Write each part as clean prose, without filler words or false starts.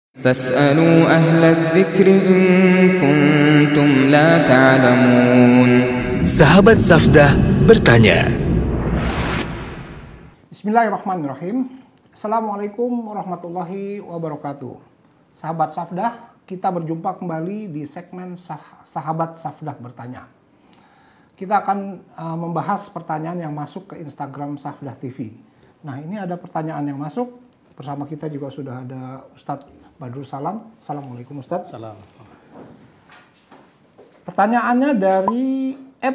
فاسألوا أهل الذكر إن كنتم لا تعلمون. Sahabat Safdah bertanya. Bismillahirrahmanirrahim. Assalamualaikum warahmatullahi wabarakatuh. Sahabat Safdah, kita berjumpa kembali di segmen Sahabat Safdah bertanya. Kita akan membahas pertanyaan yang masuk ke Instagram Safdah TV. Nah, ini ada pertanyaan yang masuk. Bersama kita juga sudah ada Ustadz Badrul Salam. Assalamualaikum Ustadz. Salam. Pertanyaannya dari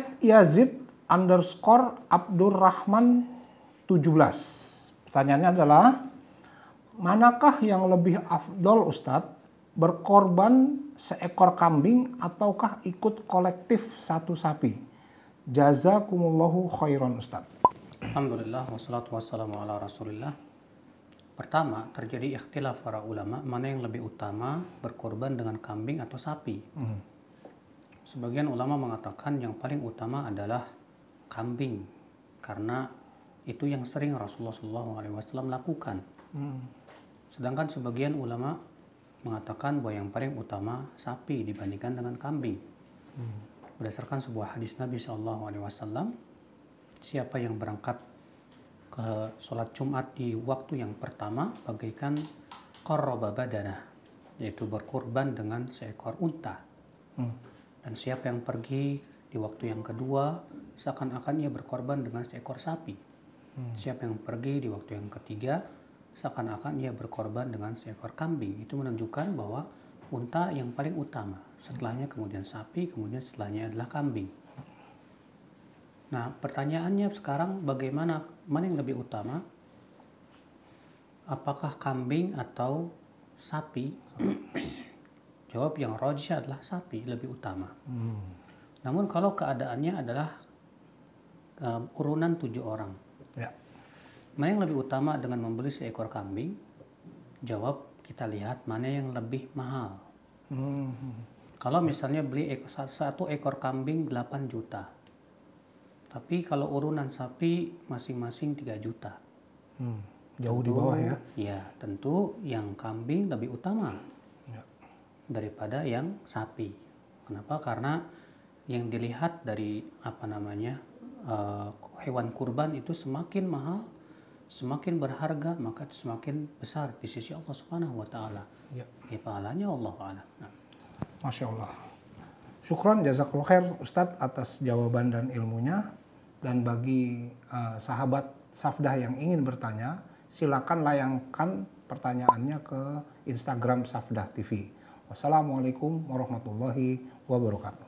@yazid_abdurrahman17. Pertanyaannya adalah, manakah yang lebih afdol Ustadz, berkorban seekor kambing ataukah ikut kolektif satu sapi? Jazakumullahu khairan Ustadz. Alhamdulillah wassalatu wassalamu ala Rasulillah. Pertama, terjadi ikhtilaf para ulama mana yang lebih utama, berkorban dengan kambing atau sapi. Sebagian ulama mengatakan yang paling utama adalah kambing, karena itu yang sering Rasulullah SAW lakukan. Sedangkan sebagian ulama mengatakan bahwa yang paling utama sapi dibandingkan dengan kambing. Berdasarkan sebuah hadis Nabi SAW, siapa yang berangkat ke sholat Jumat di waktu yang pertama bagaikan qarraba badanah, yaitu berkorban dengan seekor unta. Dan siapa yang pergi di waktu yang kedua seakan-akan ia berkorban dengan seekor sapi. Siapa yang pergi di waktu yang ketiga seakan-akan ia berkorban dengan seekor kambing. Itu menunjukkan bahwa unta yang paling utama, setelahnya kemudian sapi, kemudian setelahnya adalah kambing. Nah, pertanyaannya sekarang bagaimana, mana yang lebih utama? Apakah kambing atau sapi? Jawab yang rajih adalah sapi lebih utama. Namun kalau keadaannya adalah urunan 7 orang. Ya. Mana yang lebih utama dengan membeli seekor kambing? Jawab, kita lihat mana yang lebih mahal. Kalau misalnya beli satu ekor kambing 8 juta. Tapi kalau urunan sapi masing-masing 3 juta. Jauh di bawah ya. Ya, tentu yang kambing lebih utama daripada yang sapi. Kenapa? Karena yang dilihat dari hewan kurban itu semakin mahal, semakin berharga, maka semakin besar di sisi Allah Subhanahu wa taala. Ya, pahalanya Allah a'lam. Nah. Masya Allah. Syukran jazakallahu khair Ustadz atas jawaban dan ilmunya. Dan bagi sahabat Safdah yang ingin bertanya, silakan layangkan pertanyaannya ke Instagram Safdah TV. Wassalamualaikum warahmatullahi wabarakatuh.